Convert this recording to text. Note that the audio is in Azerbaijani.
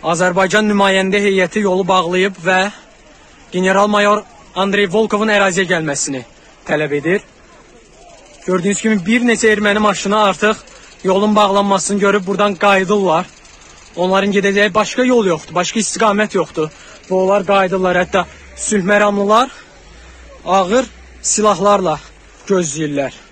Azərbaycan nümayəndə heyəti yolu bağlayıb və general-mayor Andrey Volkovun əraziyə gəlməsini tələb edir. Gördüyünüz kimi bir neçə erməni maşını artıq yolun bağlanmasını görüb buradan qayıdırlar. Onların gedəcəyi başqa yol yoxdur, başqa istiqamət yoxdur. Və onlar qayıdırlar, hətta sülh məramlılar ağır silahlarla gözləyirlər.